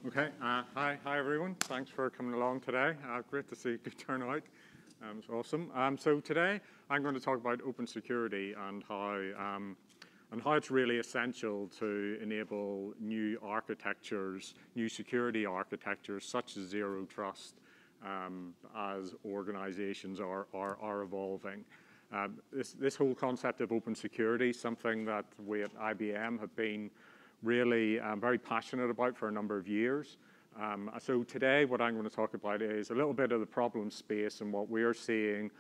Hi everyone. Thanks for coming along today. Great to see a good turnout. It's awesome. So today I'm going to talk about open security and how it's really essential to enable new architectures, new security architectures such as zero trust as organizations are evolving. This whole concept of open security is something that we at IBM have been really very passionate about for a number of years. So today what I'm going to talk about is a little bit of the problem space and what we're seeing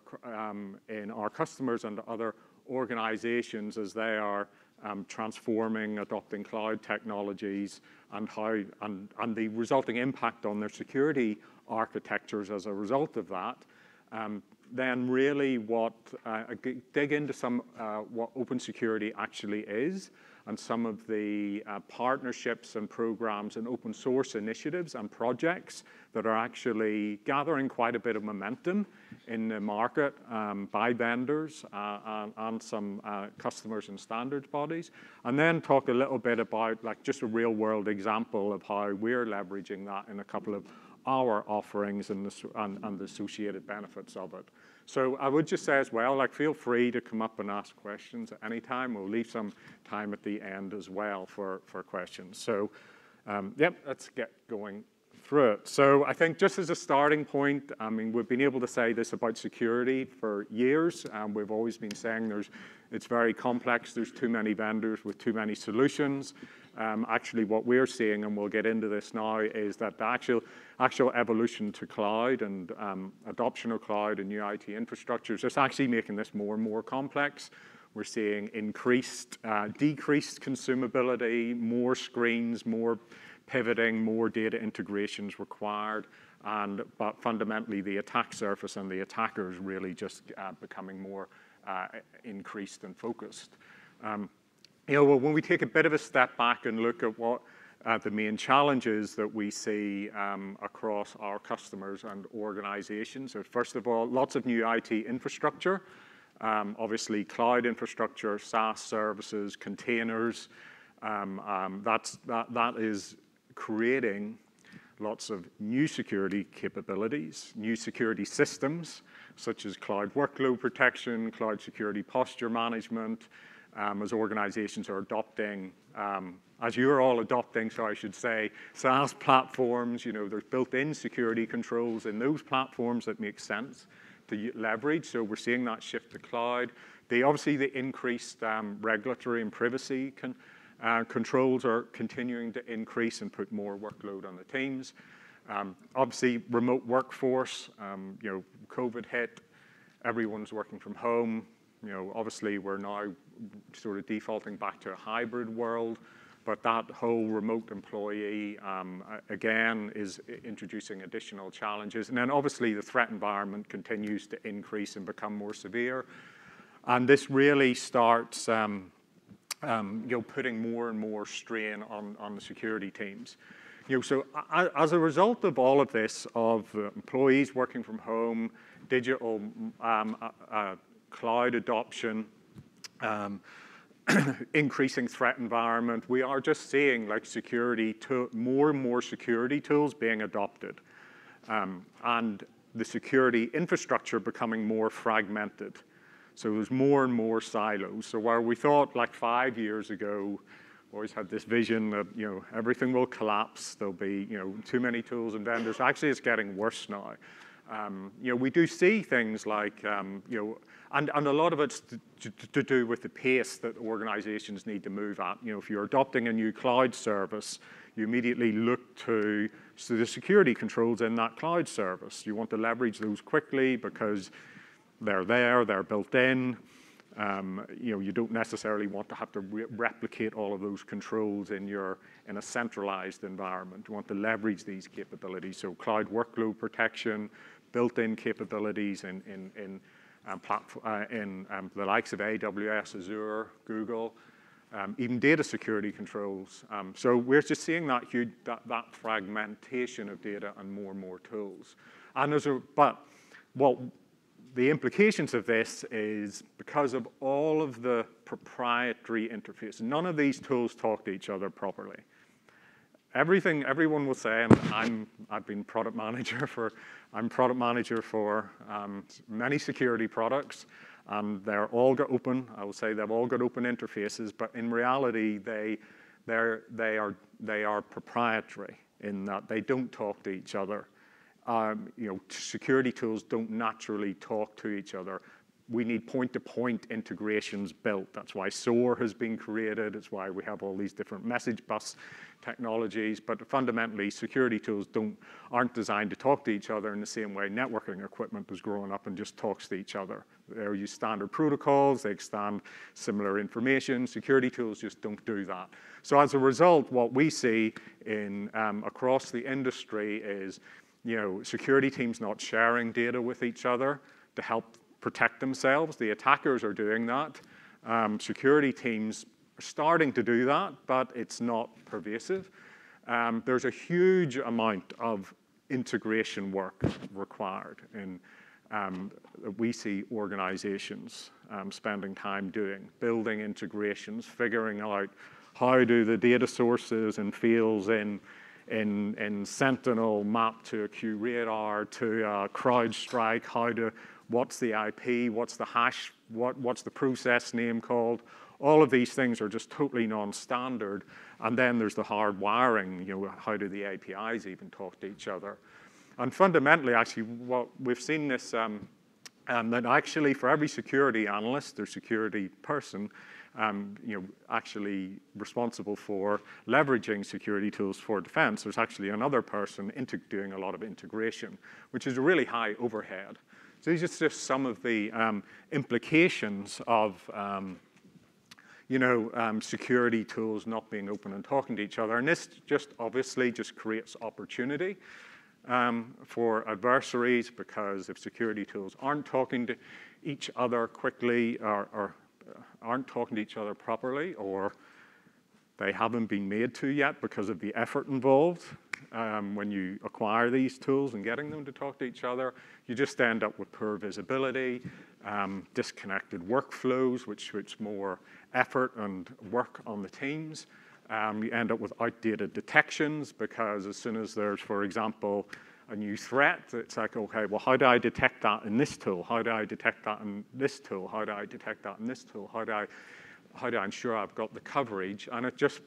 in our customers and other organizations as they are transforming, adopting cloud technologies, and the resulting impact on their security architectures as a result of that. Then really dig into what open security actually is, and some of the partnerships and programs and open source initiatives and projects that are actually gathering quite a bit of momentum in the market by vendors and some customers and standards bodies. And then talk a little bit about just a real world example of how we're leveraging that in a couple of our offerings and the associated benefits of it. So I would just say as well, feel free to come up and ask questions at any time. We'll leave some time at the end as well for questions. So let's get going through it. So I think just as a starting point, we've been able to say this about security for years. We've always been saying it's very complex. There's too many vendors with too many solutions. Actually, what we're seeing, and we'll get into this now, is that the actual evolution to cloud and adoption of cloud and new IT infrastructure is just actually making this more and more complex. We're seeing decreased consumability, more screens, more pivoting, more data integrations required, but fundamentally the attack surface and the attackers really just becoming more increased and focused. When we take a bit of a step back and look at what the main challenges that we see across our customers and organizations. So first of all, lots of new IT infrastructure, obviously cloud infrastructure, SaaS services, containers. That is creating lots of new security capabilities, new security systems, such as cloud workload protection, cloud security posture management, as organizations are adopting, as you're all adopting, so I should say, SaaS platforms. There's built-in security controls in those platforms that make sense to leverage. So we're seeing that shift to cloud. Obviously, the increased regulatory and privacy controls are continuing to increase and put more workload on the teams. Obviously, remote workforce, COVID hit, everyone's working from home. Obviously, we're now sort of defaulting back to a hybrid world, but that whole remote employee, again, is introducing additional challenges. And then obviously, the threat environment continues to increase and become more severe. And this really starts putting more and more strain on the security teams. So as a result of all of this, of employees working from home, digital cloud adoption, increasing threat environment, we are just seeing more and more security tools being adopted, and the security infrastructure becoming more fragmented. So there's more and more silos. So where we thought 5 years ago, always had this vision that everything will collapse, there'll be too many tools and vendors. Actually, it's getting worse now. We do see things like, and a lot of it's to do with the pace that organizations need to move at. If you're adopting a new cloud service, you immediately look to the security controls in that cloud service. You want to leverage those quickly because they're there, they're built in. You don't necessarily want to have to replicate all of those controls in a centralized environment. You want to leverage these capabilities. So cloud workload protection, built-in capabilities in the likes of AWS, Azure, Google, even data security controls. So we're just seeing that fragmentation of data and more tools. The implications of this is because of all of the proprietary interface, none of these tools talk to each other properly. everyone will say, and I've been product manager for many security products, and they're all got open. I will say they've all got open interfaces, but in reality, they are proprietary in that they don't talk to each other. Security tools don't naturally talk to each other. We need point-to-point integrations built. That's why SOAR has been created. It's why we have all these different message bus technologies. But fundamentally, security tools aren't designed to talk to each other in the same way networking equipment was growing up and just talks to each other. They use standard protocols. They extend similar information. Security tools just don't do that. So as a result, what we see across the industry is security teams not sharing data with each other to help protect themselves. The attackers are doing that. Security teams are starting to do that, but it's not pervasive. There's a huge amount of integration work required, and we see organizations spending time building integrations, figuring out how do the data sources and fields in Sentinel map to a QRadar, to CrowdStrike, what's the IP, what's the hash, what's the process name called. All of these things are just totally non-standard. And then there's the hard wiring, how do the APIs even talk to each other? And fundamentally, actually, what we've seen this, that actually for every security analyst or security person, actually responsible for leveraging security tools for defense, there's actually another person doing a lot of integration, which is a really high overhead. So these are just some of the implications of security tools not being open and talking to each other. And this obviously creates opportunity for adversaries, because if security tools aren't talking to each other quickly or aren't talking to each other properly, or they haven't been made to yet because of the effort involved when you acquire these tools and getting them to talk to each other, you just end up with poor visibility, disconnected workflows, which more effort and work on the teams. You end up with outdated detections, because as soon as there's, for example, a new threat, it's like, okay, well, how do I detect that in this tool? How do I detect that in this tool? How do I detect that in this tool? How do I ensure I've got the coverage? And it just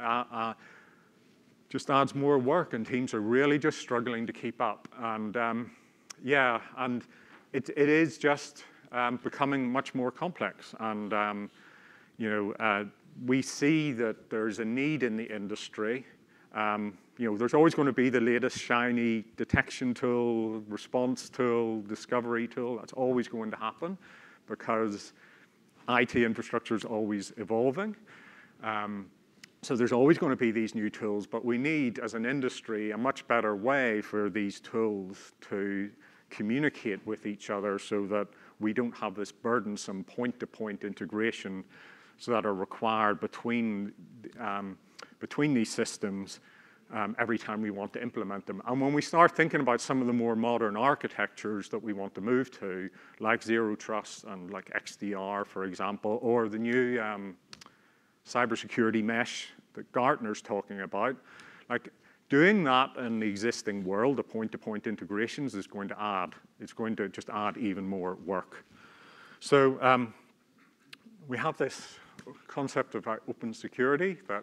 adds more work, and teams are really just struggling to keep up. And and it is just becoming much more complex. And we see that there's a need in the industry. There's always going to be the latest shiny detection tool, response tool, discovery tool. That's always going to happen, because IT infrastructure is always evolving. So there's always going to be these new tools, but we need, as an industry, a much better way for these tools to communicate with each other, so that we don't have this burdensome point-to-point integration that are required between these systems every time we want to implement them. And when we start thinking about some of the more modern architectures that we want to move to, like Zero Trust and like XDR, for example, or the new cybersecurity mesh that Gartner's talking about, like doing that in the existing world, the point-to-point integrations is going to just add even more work. So we have this concept of open security that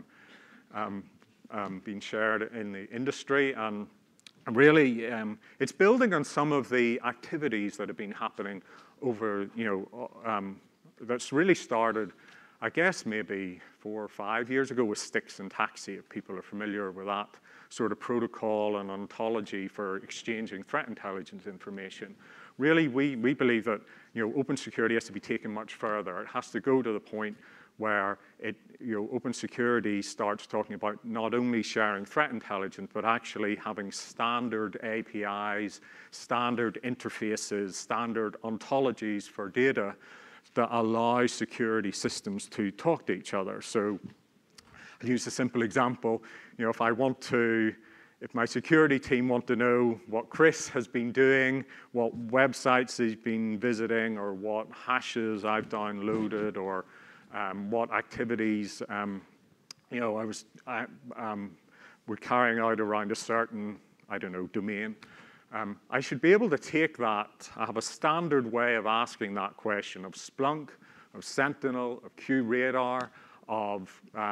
being shared in the industry, and really it's building on some of the activities that have been happening over, that's really started, I guess, maybe 4 or 5 years ago with Styx and Taxi, if people are familiar with that sort of protocol and ontology for exchanging threat intelligence information. Really, we believe that open security has to be taken much further. It has to go to the point where open security starts talking about not only sharing threat intelligence, but actually having standard APIs, standard interfaces, standard ontologies for data that allow security systems to talk to each other. So I'll use a simple example. If my security team want to know what Chris has been doing, what websites he's been visiting, or what hashes I've downloaded, or what activities, we're carrying out around a certain, I don't know, domain. I should be able to take that. I have a standard way of asking that question of Splunk, of Sentinel, of QRadar, of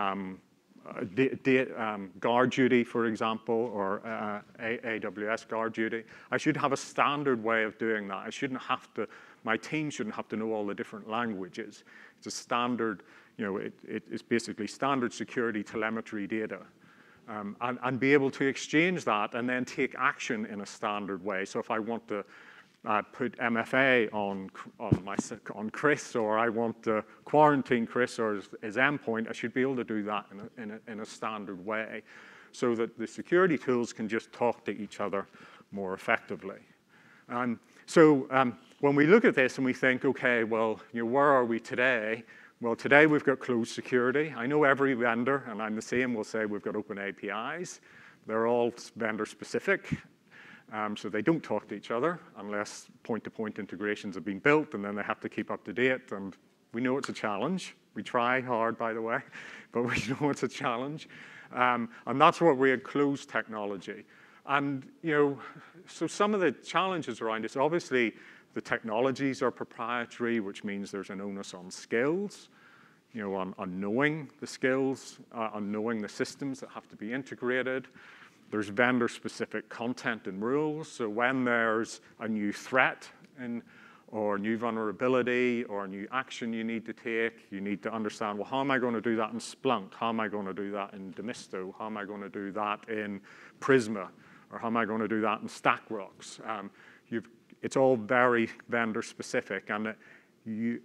guard duty, for example, or AWS guard duty. I should have a standard way of doing that. I shouldn't have to, my team shouldn't have to know all the different languages. It's a standard, it's basically standard security telemetry data. And be able to exchange that and then take action in a standard way. So if I want to put MFA on Chris, or I want to quarantine Chris or his endpoint, I should be able to do that in a standard way so that the security tools can just talk to each other more effectively. So when we look at this and we think, okay, well, where are we today? Well, today we've got closed security. I know every vendor, and I'm the same, will say we've got open APIs. They're all vendor specific. So they don't talk to each other unless point-to-point integrations have been built, and then they have to keep up to date. And we know it's a challenge. We try hard, by the way, but we know it's a challenge. And that's what we had closed technology. And so some of the challenges around this, obviously, the technologies are proprietary, which means there's an onus on skills, on knowing the skills, on knowing the systems that have to be integrated. There's vendor-specific content and rules. So when there's a new threat or new vulnerability or a new action you need to take, you need to understand, well, how am I going to do that in Splunk? How am I going to do that in Demisto? How am I going to do that in Prisma? Or how am I going to do that in StackRox? It's all very vendor-specific, and you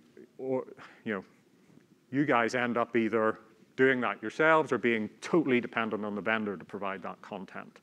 guys end up either doing that yourselves or being totally dependent on the vendor to provide that content.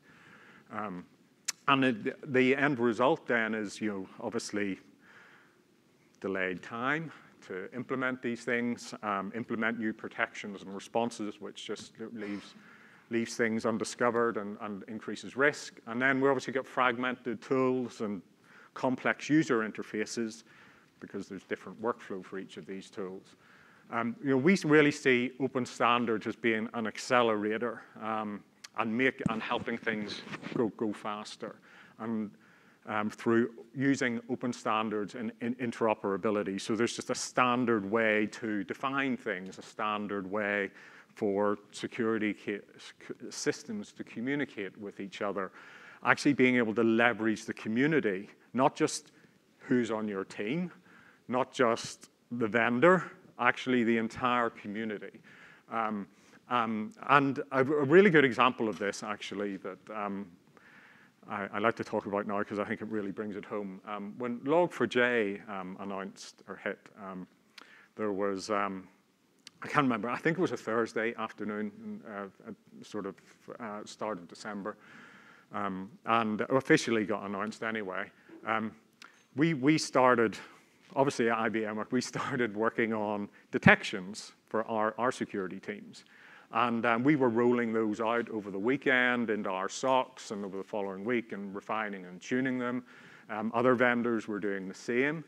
And the end result then is, obviously delayed time to implement these things, implement new protections and responses, which just leaves things undiscovered and increases risk. And then we obviously get fragmented tools and complex user interfaces because there's different workflow for each of these tools. We really see open standards as being an accelerator and helping things go faster, and through using open standards and interoperability. So there's just a standard way to define things, a standard way for security systems to communicate with each other, actually being able to leverage the community, not just who's on your team, not just the vendor, actually the entire community. And a really good example of this, actually, that I like to talk about now because I think it really brings it home. When Log4j announced or hit, there was, I can't remember, I think it was a Thursday afternoon, sort of start of December, and officially got announced anyway. We started, obviously at IBM, we started working on detections for our security teams. And we were rolling those out over the weekend into our SOCs and over the following week and refining and tuning them. Other vendors were doing the same.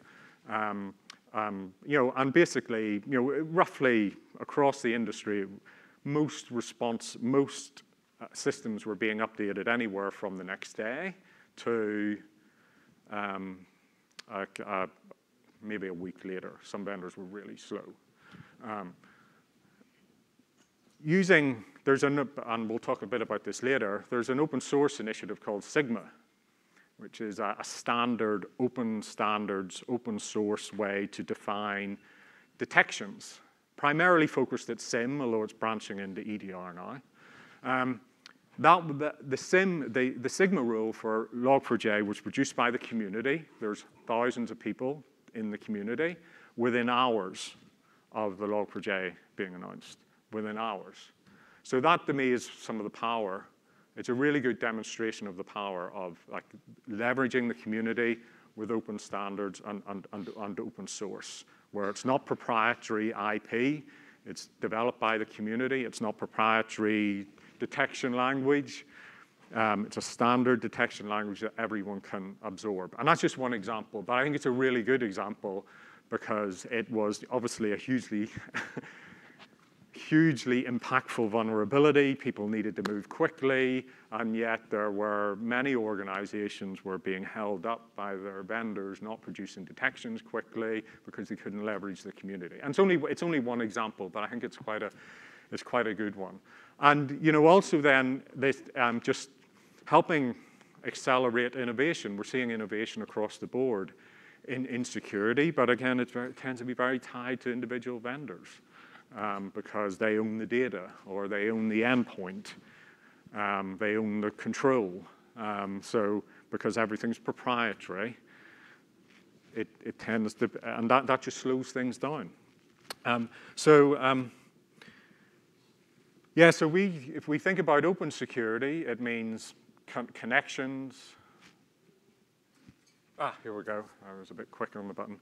And basically, roughly across the industry, most systems were being updated anywhere from the next day to maybe a week later. Some vendors were really slow. And we'll talk a bit about this later, there's an open source initiative called Sigma, which is a standard, open standards, open source way to define detections, primarily focused at SIM, although it's branching into EDR now. The Sigma rule for Log4j was produced by the community. There's thousands of people in the community within hours of the Log4j being announced, within hours. So that, to me, is some of the power. It's a really good demonstration of the power of leveraging the community with open standards and open source, where it's not proprietary IP, it's developed by the community, it's not proprietary detection language, it's a standard detection language that everyone can absorb. And that's just one example, but I think it's a really good example because it was obviously a hugely hugely impactful vulnerability. People needed to move quickly, and yet there were many organizations were being held up by their vendors not producing detections quickly because they couldn't leverage the community. And it's only one example, but I think it's quite a good one. And also then this just helping accelerate innovation. We're seeing innovation across the board in security, but again, it tends to be very tied to individual vendors. Because they own the data, or they own the endpoint, they own the control. So because everything's proprietary, it tends to, and that just slows things down. So if we think about open security, it means connections. Here we go. I was a bit quicker on the button.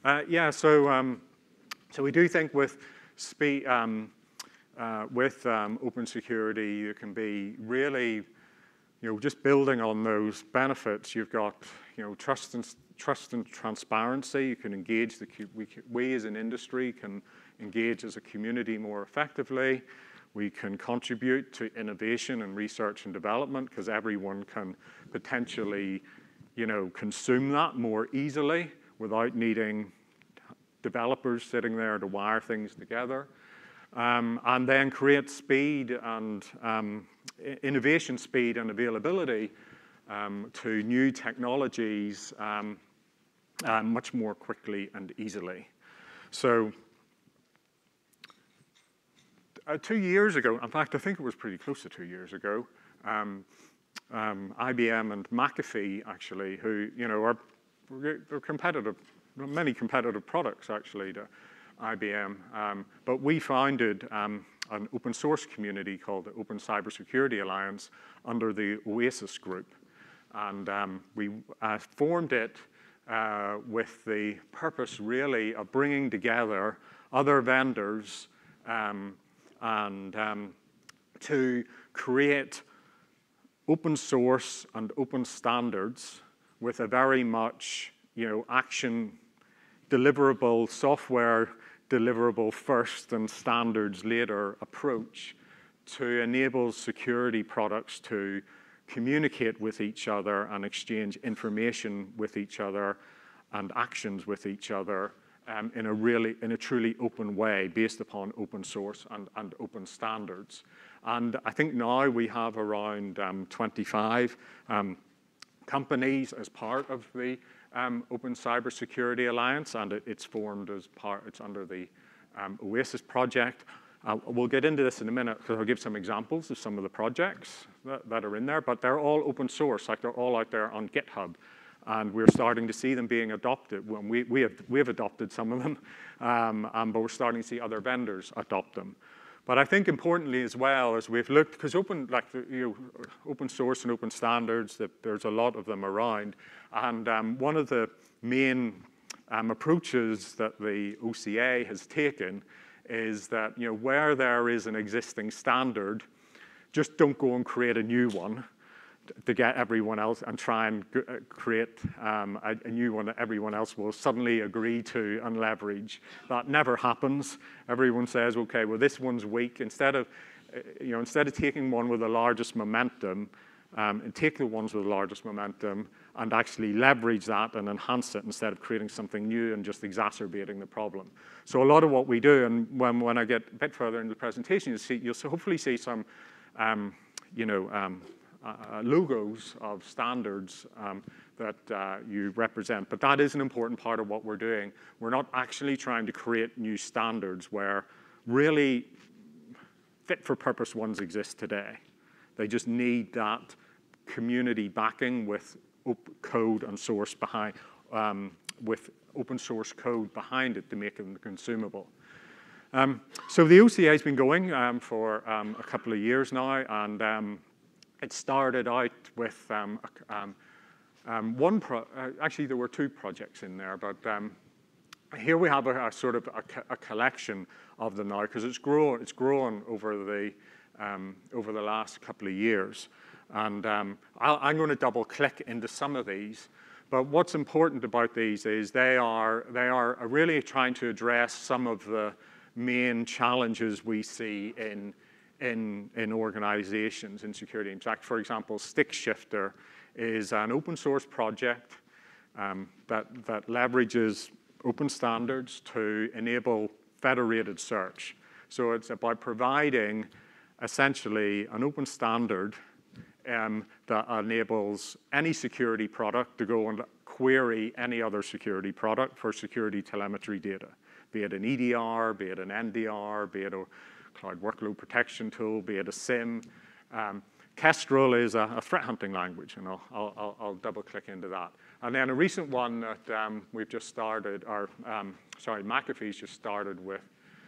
So we do think with speed, with open security, you can be really, just building on those benefits. You've got, trust and transparency. You can engage we as an industry can engage as a community more effectively. We can contribute to innovation and research and development because everyone can potentially, consume that more easily without needing developers sitting there to wire things together, and then create speed and innovation speed and availability to new technologies much more quickly and easily. So 2 years ago, in fact, I think it was pretty close to 2 years ago, IBM and McAfee actually, who are competitive. Many competitive products, actually, to IBM. But we founded an open source community called the Open Cybersecurity Alliance under the OASIS group. And we formed it with the purpose, really, of bringing together other vendors and to create open source and open standards with a very much action deliverable, software deliverable first and standards later approach to enable security products to communicate with each other and exchange information with each other and actions with each other in a truly open way based upon open source and open standards. And I think now we have around 25 companies as part of the Open Cybersecurity Alliance, and it's formed as part, it's under the OASIS project. We'll get into this in a minute because I'll give some examples of some of the projects that are in there, but they're all open source, like they're all out there on GitHub. And we're starting to see them being adopted. We have adopted some of them, but we're starting to see other vendors adopt them. But I think importantly as well, as we've looked, because open source and open standards, there's a lot of them around. And one of the main approaches that the OCA has taken is that where there is an existing standard, just don't go and create a new one to get everyone else and try and create a new one that everyone else will suddenly agree to and leverage. That never happens. Everyone says, okay, well, this one's weak. Instead of taking one with the largest momentum, and take the ones with the largest momentum and actually leverage that and enhance it instead of creating something new and just exacerbating the problem. So a lot of what we do, and when I get a bit further into the presentation, you'll hopefully see some logos of standards that you represent. But that is an important part of what we're doing. We're not actually trying to create new standards where really fit-for-purpose ones exist today. They just need that community backing with code and source behind, with open source code behind it to make them consumable. So the OCA has been going for a couple of years now, and it started out with actually there were 2 projects in there, but here we have a sort of a collection of them now because it's grown over the last couple of years. And I'm going to double click into some of these. But what's important about these is they are really trying to address some of the main challenges we see in organizations in security. In fact, for example, StickShifter is an open source project that leverages open standards to enable federated search. So it's about providing essentially an open standard that enables any security product to go and query any other security product for security telemetry data, be it an EDR, be it an NDR, be it a cloud workload protection tool, be it a SIM. Kestrel is a threat hunting language, and I'll double click into that. And then a recent one that we've just started, McAfee's just started with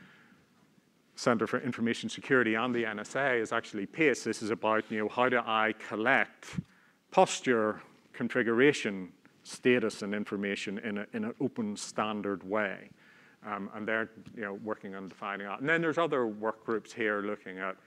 Center for Information Security and the NSA is actually PACE. This is about, how do I collect posture, configuration, status, and information in an open standard way. And they're working on defining that. And then there's other work groups here looking at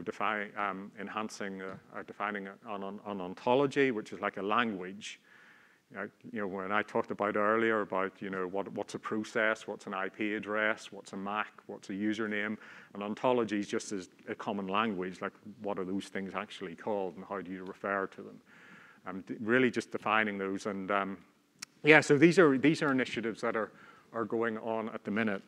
enhancing or defining an ontology, which is like a language. When I talked about earlier about what's a process, what's an IP address, what's a MAC, what's a username, an ontology is just as a common language. Like, what are those things actually called, and how do you refer to them? Really, just defining those. And so these are initiatives that are going on at the minute.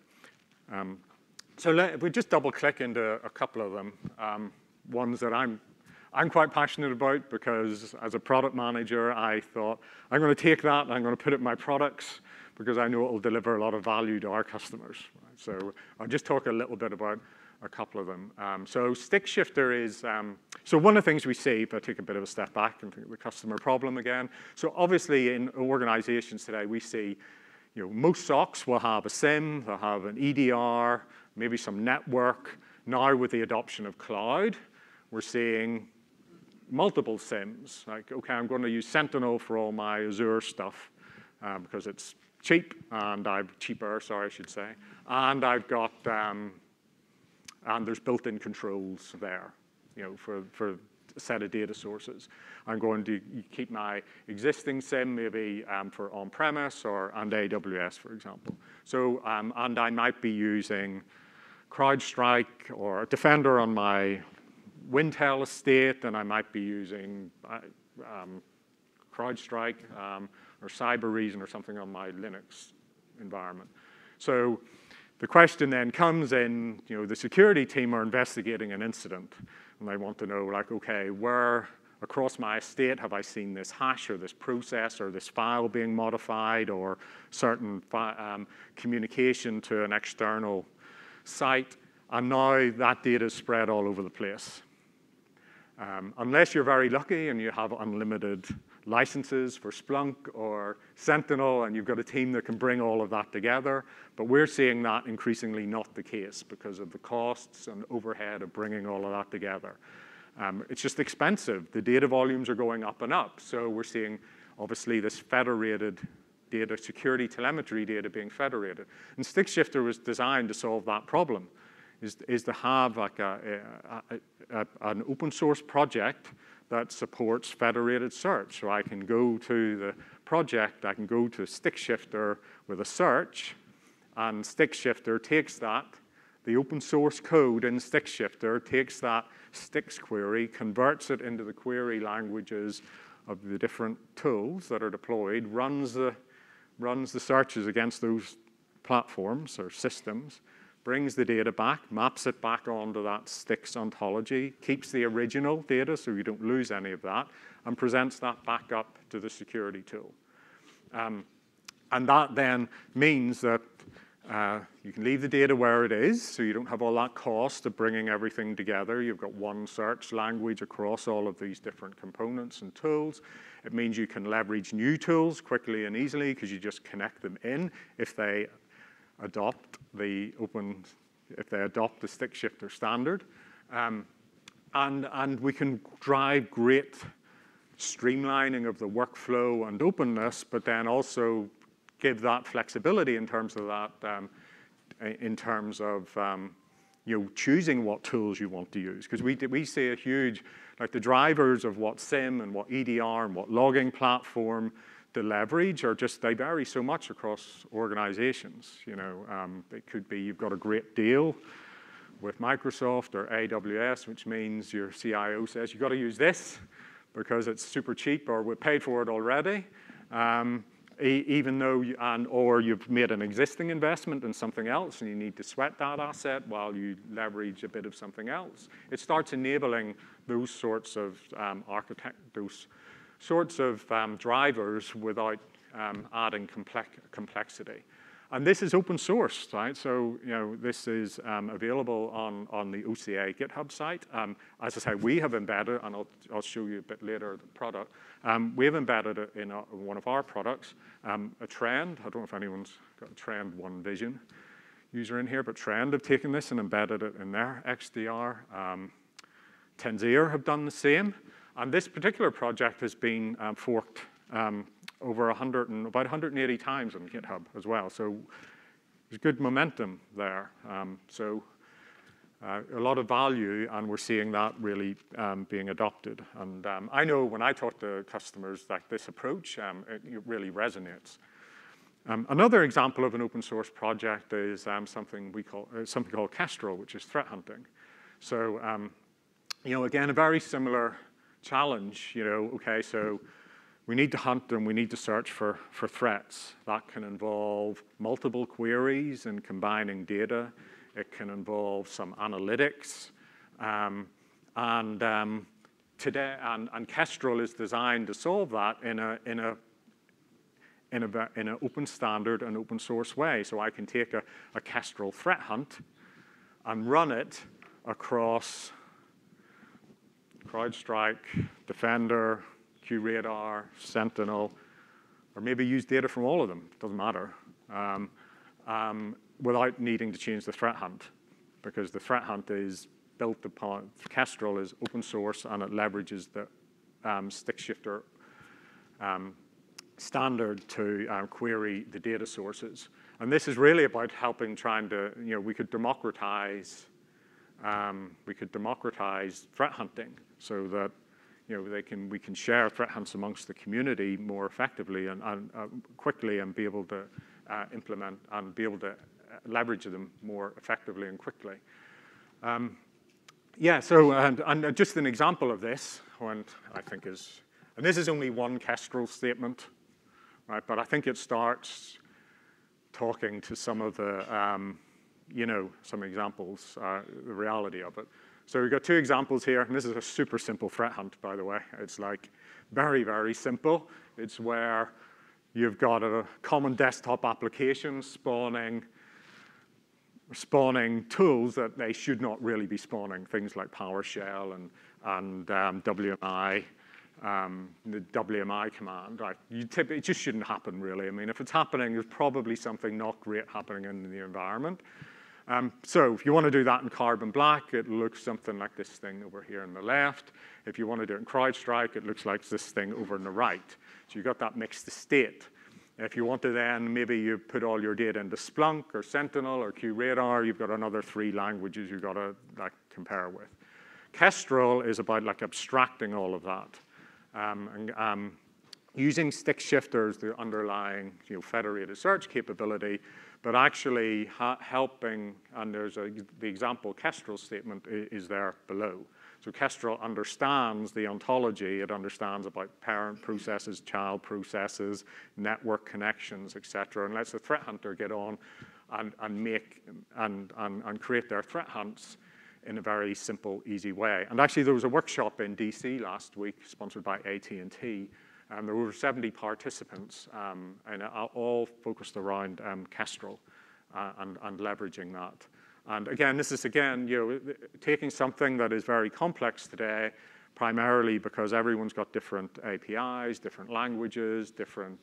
So if we just double click into a couple of them, ones that I'm quite passionate about, because as a product manager, I thought, I'm going to take that and I'm going to put it in my products because I know it will deliver a lot of value to our customers. Right? So I'll just talk a little bit about a couple of them. So StickShifter is, so one of the things we see, if I take a bit of a step back and think of the customer problem again. So obviously in organizations today, we see, most SOCs will have a SIM, they'll have an EDR, maybe some network. Now with the adoption of cloud, we're seeing multiple SIMs. Like, okay, I'm going to use Sentinel for all my Azure stuff because it's cheap, and cheaper, I should say. And I've got, and there's built-in controls there, for a set of data sources. I'm going to keep my existing SIM maybe for on-premise and AWS, for example. So, and I might be using CrowdStrike or Defender on my Wintel estate, and I might be using CrowdStrike or Cybereason or something on my Linux environment. So the question then comes in, the security team are investigating an incident, and they want to know, like, okay, where across my estate have I seen this hash or this process or this file being modified or certain communication to an external site, and now that data is spread all over the place. Unless you're very lucky and you have unlimited licenses for Splunk or Sentinel, and you've got a team that can bring all of that together. But we're seeing that increasingly not the case because of the costs and overhead of bringing all of that together. It's just expensive. The data volumes are going up and up. So we're seeing, obviously, this federated data, security telemetry data being federated. And StickShifter was designed to solve that problem, is to have like an open source project that supports federated search. So I can go to the project, I can go to StickShifter with a search, and StickShifter takes that, the open source code in StickShifter takes that Stix query, converts it into the query languages of the different tools that are deployed, runs the searches against those platforms or systems, brings the data back, maps it back onto that Stix ontology, keeps the original data so you don't lose any of that, and presents that back up to the security tool. And that then means that you can leave the data where it is, so you don't have all that cost of bringing everything together. You've got one search language across all of these different components and tools. It means you can leverage new tools quickly and easily because you just connect them in if they adopt the StickShifter standard. And we can drive great streamlining of the workflow and openness, but then also give that flexibility in terms of that, choosing what tools you want to use. Because we see a huge, like the drivers of what SIM and what EDR and what logging platform, the leverage are just, they vary so much across organizations. You know, it could be you've got a great deal with Microsoft or AWS, which means your CIO says, you've got to use this because it's super cheap or we paid for it already. Even though, or you've made an existing investment in something else and you need to sweat that asset while you leverage a bit of something else. It starts enabling those sorts of drivers without adding complexity. And this is open source, right? So, you know, this is available on the OCA GitHub site. As I say, we have embedded, and I'll show you a bit later the product. We have embedded it in one of our products, a Trend. I don't know if anyone's got a Trend One Vision user in here, but Trend have taken this and embedded it in there. XDR, Tenzir have done the same. And this particular project has been forked over about 180 times on GitHub as well. So there's good momentum there. A lot of value, and we're seeing that really being adopted. And I know when I talk to customers that this approach, it really resonates. Another example of an open source project is something called Kestrel, which is threat hunting. So, you know, again, a very similar challenge. You know, okay, so we need to hunt and we need to search for threats. That can involve multiple queries and combining data. It can involve some analytics. And Kestrel is designed to solve that in an open standard and open source way. So I can take a Kestrel threat hunt and run it across CrowdStrike, Defender, QRadar, Sentinel, or maybe use data from all of them, doesn't matter, without needing to change the threat hunt, because the threat hunt is built upon, Kestrel is open source and it leverages the stick shifter standard to query the data sources. And this is really about helping, trying to, you know, we could democratize threat hunting so that, you know, we can share threat hunts amongst the community more effectively and quickly, and be able to implement and be able to leverage them more effectively and quickly. Yeah, so, and just an example of this, and I think is, and this is only one Kestrel statement, right? But I think it starts talking to some of the, you know, some examples, the reality of it. So we've got two examples here, and this is a super simple threat hunt, by the way. It's like very, very simple. It's where you've got a common desktop application spawning tools that they should not really be spawning, things like PowerShell and WMI, the WMI command, right? It just shouldn't happen, really. I mean, if it's happening, there's probably something not great happening in the environment. So if you want to do that in Carbon Black, it looks something like this thing over here on the left. If you want to do it in CrowdStrike, it looks like this thing over on the right. So you've got that mixed state. If you want to then, maybe you put all your data into Splunk or Sentinel or QRadar, you've got another 3 languages you've got to like compare with. Kestrel is about like abstracting all of that. Using stick shifters, the underlying, you know, federated search capability, but actually helping, and there's the example Kestrel statement is there below. So Kestrel understands the ontology. It understands about parent processes, child processes, network connections, et cetera, and lets the threat hunter get on and make and create their threat hunts in a very simple, easy way. And actually, there was a workshop in DC last week sponsored by AT&T. There were over 70 participants, and all focused around Kestrel and leveraging that. And again, this is, again, you know, taking something that is very complex today, primarily because everyone's got different APIs, different languages, different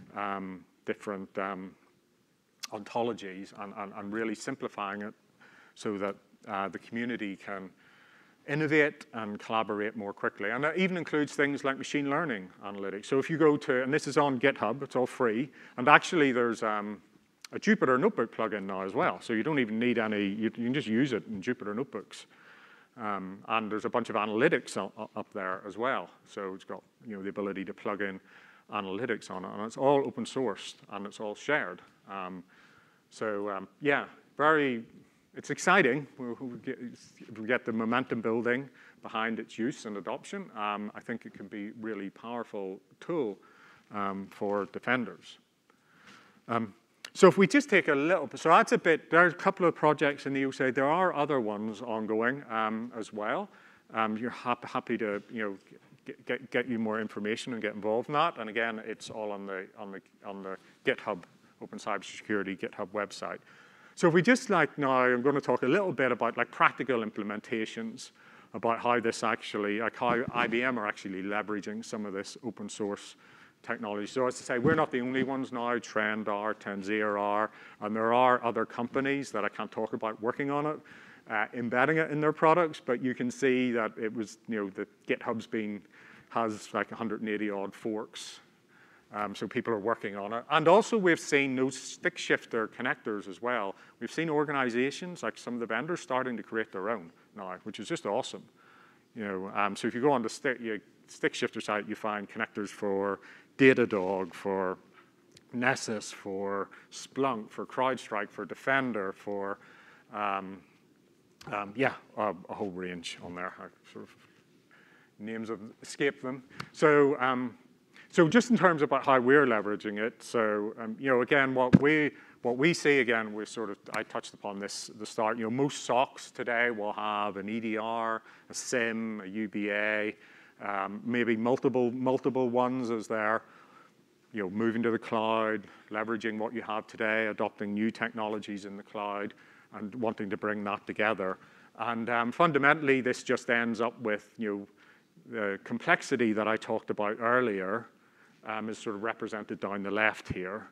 ontologies, and really simplifying it so that the community can innovate and collaborate more quickly. And that even includes things like machine learning analytics. So if you go to, and this is on GitHub, it's all free, and actually there's a Jupyter Notebook plugin now as well. So you don't even need any, you can just use it in Jupyter Notebooks. And there's a bunch of analytics up there as well. So it's got, you know, the ability to plug in analytics on it, and it's all open sourced and it's all shared. Yeah, it's exciting. We get the momentum building behind its use and adoption. I think it can be a really powerful tool for defenders. So if we just take a little, so that's a bit, there's a couple of projects in the OCA. There are other ones ongoing as well. You're happy to, get you more information and get involved in that. And again, it's all on the GitHub, Open Cybersecurity GitHub website. So if we just now, I'm going to talk a little bit about practical implementations about how this actually, how IBM are actually leveraging some of this open source technology. So as I say, we're not the only ones now. Trend are, Tanzir are, and there are other companies that I can't talk about working on it, embedding it in their products. But you can see that it was, the GitHub's has like 180 odd forks. So people are working on it. And also we've seen those stick shifter connectors as well. We've seen organizations, like some of the vendors, starting to create their own now, which is just awesome. So if you go on the stick shifter site, you find connectors for Datadog, for Nessus, for Splunk, for CrowdStrike, for Defender, for, a whole range on there. I sort of names have escaped them. So, so just in terms about how we're leveraging it, so again, what we see again, I touched upon this at the start. Most SOCs today will have an EDR, a SIM, a UBA, maybe multiple ones as they're moving to the cloud, leveraging what you have today, adopting new technologies in the cloud, and wanting to bring that together. And fundamentally, this just ends up with the complexity that I talked about earlier is sort of represented down the left here,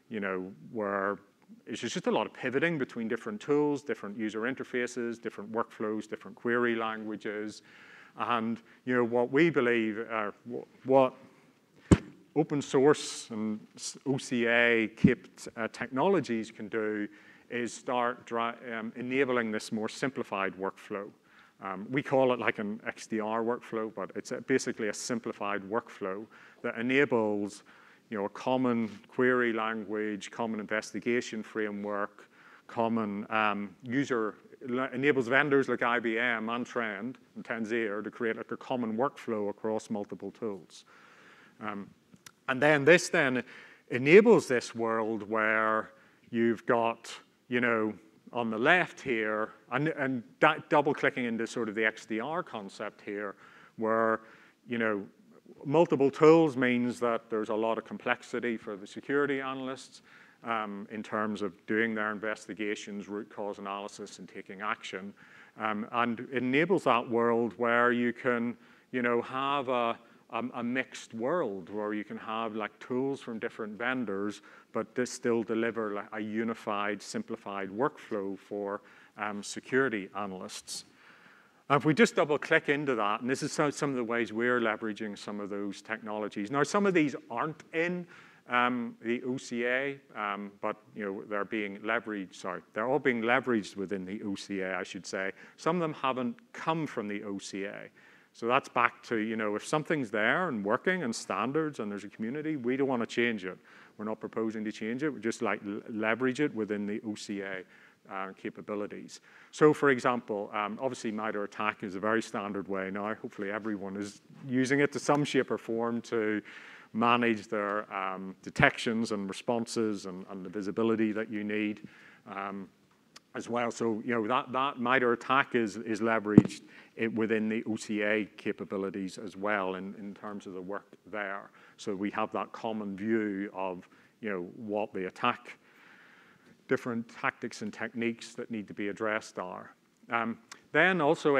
where it's just a lot of pivoting between different tools, different user interfaces, different workflows, different query languages. And what we believe, what open source and OCA-kept technologies can do is start enabling this more simplified workflow. We call it like an XDR workflow, but it's basically a simplified workflow that enables a common query language, common investigation framework, common enables vendors like IBM and Trend and Tanzir to create like a common workflow across multiple tools. And then this enables this world where you've got, on the left here, and double-clicking into sort of the XDR concept here, where, multiple tools means that there's a lot of complexity for the security analysts in terms of doing their investigations, root cause analysis, and taking action. And it enables that world where you can, have a mixed world where you can have like tools from different vendors, but this still deliver like a unified, simplified workflow for security analysts. If we just double click into that, and this is some of the ways we're leveraging some of those technologies. Now, some of these aren't in the OCA, but they're being leveraged, they're all being leveraged within the OCA, I should say. Some of them haven't come from the OCA. So that's back to, if something's there and working and standards and there's a community, we don't want to change it. We're not proposing to change it. We just leverage it within the OCA capabilities. So for example, obviously MITRE ATT&CK is a very standard way now. Hopefully everyone is using it to some shape or form to manage their detections and responses and the visibility that you need as well. So that MITRE ATT&CK is leveraged within the OCA capabilities as well in terms of the work there. So we have that common view of what the attack, different tactics and techniques that need to be addressed are. Then also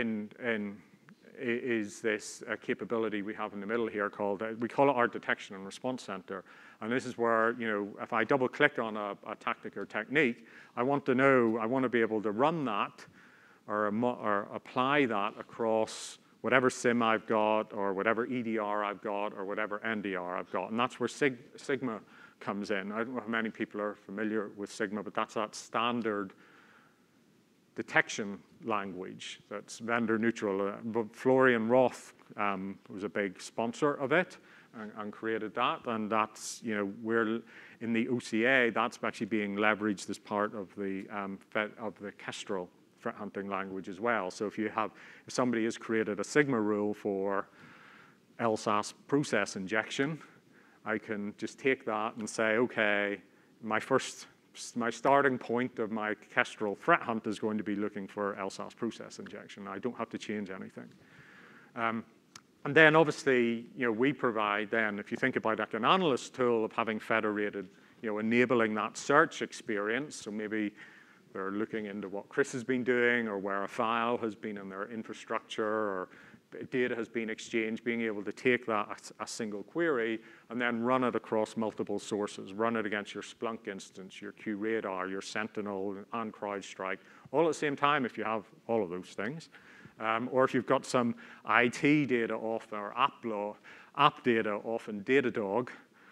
is this capability we have in the middle here called, we call it our detection and response center. And this is where, if I double click on a tactic or technique, I want to be able to run that or apply that across whatever SIM I've got or whatever EDR I've got or whatever NDR I've got. And that's where Sigma comes in. I don't know how many people are familiar with Sigma, but that's that standard detection language that's vendor neutral. Florian Roth was a big sponsor of it. and created that, and that's, we're in the OCA, that's actually being leveraged as part of the Kestrel threat hunting language as well. So if somebody has created a Sigma rule for LSAS process injection, I can just take that and say, okay, my starting point of my Kestrel threat hunt is going to be looking for LSAS process injection. I don't have to change anything. And then obviously, we provide then, if you think about like an analyst tool of having federated, enabling that search experience, so maybe they're looking into what Chris has been doing or where a file has been in their infrastructure or data has been exchanged, being able to take that, a single query, and then run it across multiple sources, run it against your Splunk instance, your QRadar, your Sentinel, and CrowdStrike, all at the same time if you have all of those things. Or if you've got some IT data off or app data off in Datadog,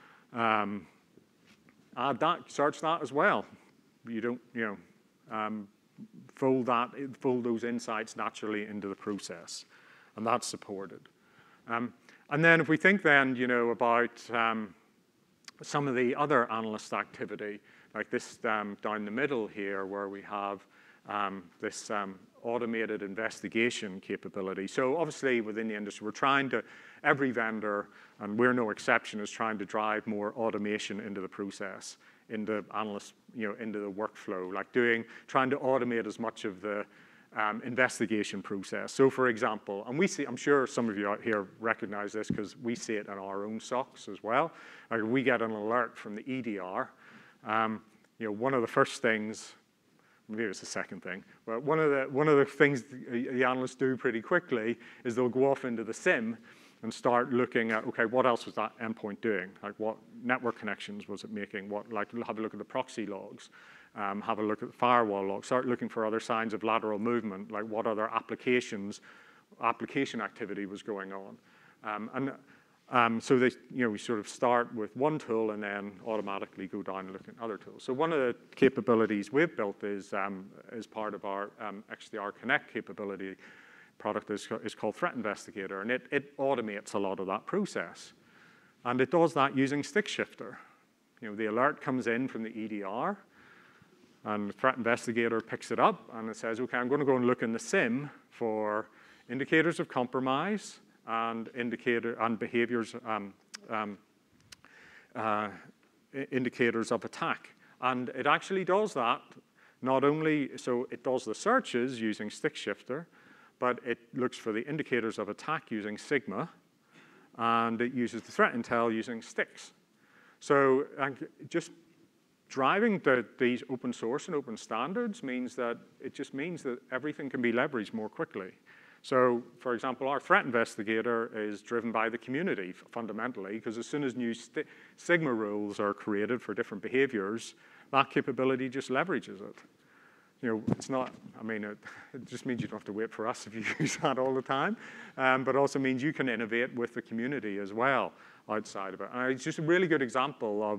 add that, search that as well. You don't, fold those insights naturally into the process, and that's supported. And then if we think then, about some of the other analyst activity, like this down the middle here, where we have this automated investigation capability. So obviously within the industry, we're trying to, every vendor, and we're no exception, is trying to drive more automation into the process, into analysts, into the workflow, like trying to automate as much of the investigation process. So for example, and we see, I'm sure some of you out here recognize this because we see it in our own SOCs as well. Like we get an alert from the EDR. One of the first things, maybe it's the second thing, but one of the things the analysts do pretty quickly is they'll go off into the SIM and start looking at, okay, what else was that endpoint doing? Like what network connections was it making? Have a look at the proxy logs, have a look at the firewall logs, start looking for other signs of lateral movement, like what other application activity was going on. So we sort of start with one tool and then automatically go down and look at other tools. So one of the capabilities we've built is part of our XDR Connect capability product is called Threat Investigator, and it automates a lot of that process. And it does that using stick shifter. The alert comes in from the EDR, and the Threat Investigator picks it up, and it says, okay, I'm going to go and look in the SIM for indicators of compromise, and behaviors, indicators of attack. And it actually does that, not only, so it does the searches using stick shifter, but it looks for the indicators of attack using Sigma, and it uses the threat intel using sticks. So just driving these open source and open standards means that everything can be leveraged more quickly. So, for example, our Threat Investigator is driven by the community fundamentally, because as soon as new Sigma rules are created for different behaviors, that capability just leverages it. It's not, it just means you don't have to wait for us if you use that all the time, but also means you can innovate with the community as well outside of it. And it's just a really good example of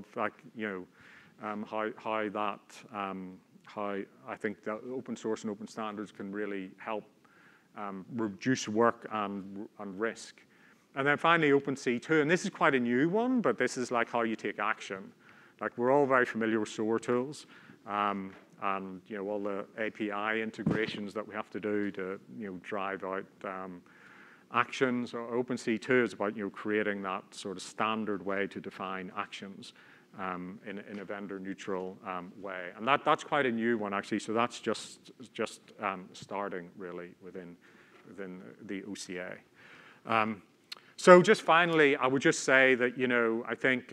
how I think that open source and open standards can really help reduce work and risk. And then finally, OpenC2, and this is quite a new one, but this is like how you take action. Like we're all very familiar with SOAR tools, and all the API integrations that we have to do to drive out actions. Or OpenC2 is about creating that sort of standard way to define actions in a vendor-neutral way, and that's quite a new one actually. So that's just starting really within the OCA. So just finally, I would just say that I think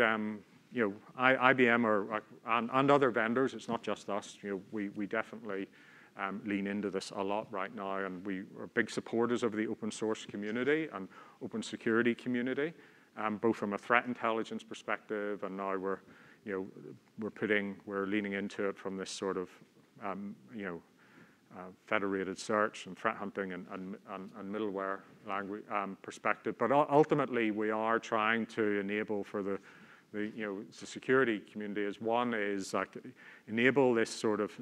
IBM and other vendors. It's not just us. We definitely lean into this a lot right now, and we are big supporters of the open source community and open security community. Both from a threat intelligence perspective, and now we're leaning into it from this sort of federated search and threat hunting and middleware language perspective. But ultimately, we are trying to enable for the security community is like enable this sort of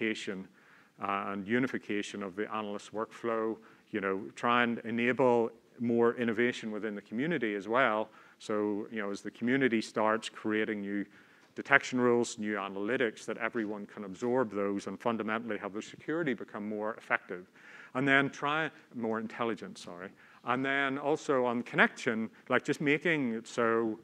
simplification and unification of the analyst workflow. Try and enable more innovation within the community as well. So, as the community starts creating new detection rules, new analytics, that everyone can absorb those and fundamentally have the security become more effective. And then more intelligent, sorry. And then also on connection, like just making it so,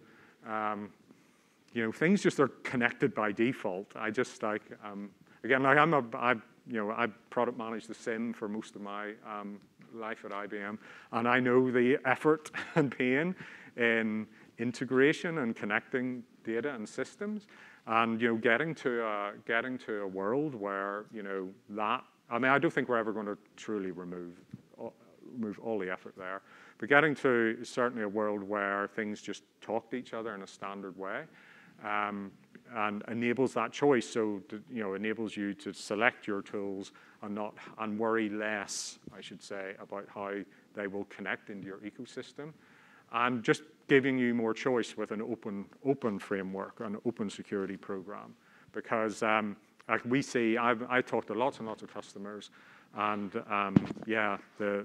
things just are connected by default. I just like, again, like I product managed the SIM for most of my life at IBM, and I know the effort and pain in integration and connecting data and systems, and getting to a world where I don't think we're ever going to truly remove all the effort there, but getting to certainly a world where things just talk to each other in a standard way, and enables that choice. So enables you to select your tools and worry less, I should say, about how they will connect into your ecosystem, and just giving you more choice with an open framework, an open security program. Because like we see, I talk to lots and lots of customers, and yeah, the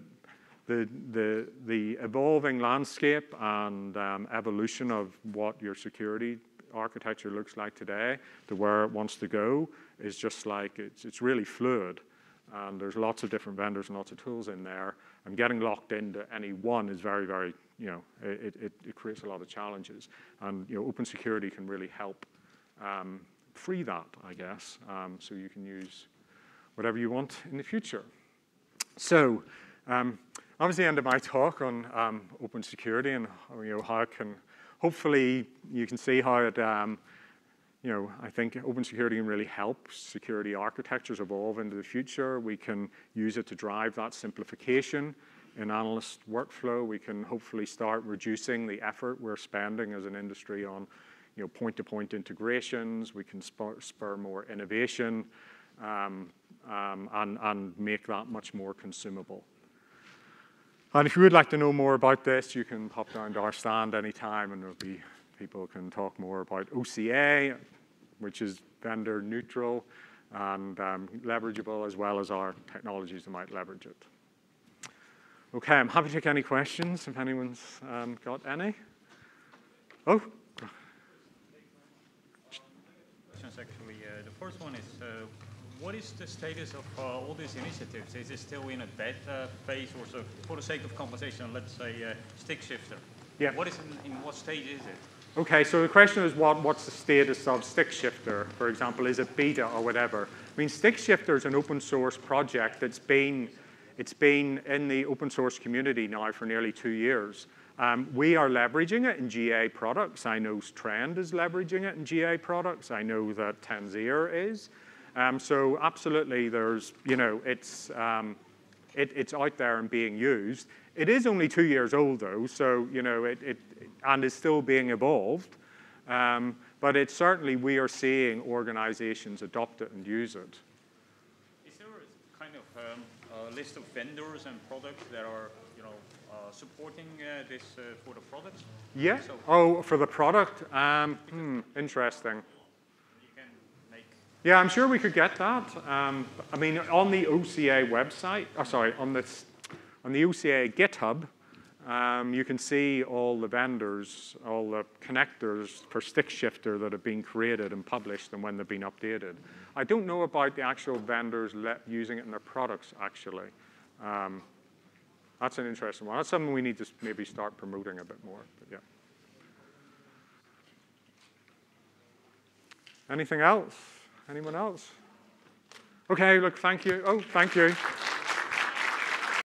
evolving landscape and evolution of what your security architecture looks like today to where it wants to go is just like, it's really fluid. And there's lots of different vendors and lots of tools in there. And getting locked into any one is very, very, it creates a lot of challenges. And open security can really help free that, I guess, so you can use whatever you want in the future. So that was the end of my talk on open security and how it can, hopefully you can see how it, I think open security can really help security architectures evolve into the future. We can use it to drive that simplification in analyst workflow. We can hopefully start reducing the effort we're spending as an industry on point-to-point integrations. We can spur more innovation and make that much more consumable. And if you would like to know more about this, you can pop down to our stand anytime, and there'll be people can talk more about OCA, which is vendor neutral and leverageable, as well as our technologies that might leverage it. Okay, I'm happy to take any questions if anyone's got any. Oh. Questions actually. The first one is, what is the status of all these initiatives? Is it still in a beta phase, or so? For the sake of conversation, let's say stick shifter. Yeah. What is in what stage is it? Okay, so the question is what's the status of stick shifter, for example? Is it beta or whatever? I mean, stick shifter is an open source project that's been in the open source community now for nearly 2 years. We are leveraging it in GA products. I know Trend is leveraging it in GA products. I know that Tanzir is. So absolutely, there's, it's out there and being used. It is only 2 years old though, so and is still being evolved. But it's certainly, we are seeing organizations adopt it and use it. Is there a kind of a list of vendors and products that are, supporting this for the products? Yeah. So, oh, for the product? Interesting. Yeah, I'm sure we could get that. I mean, on the OCA website, on the OCA GitHub, you can see all the vendors, all the connectors for stick shifter that have been created and published and when they've been updated. I don't know about the actual vendors using it in their products, actually. That's an interesting one. That's something we need to maybe start promoting a bit more, but yeah. Anything else? Anyone else? Okay, look, thank you. Oh, thank you.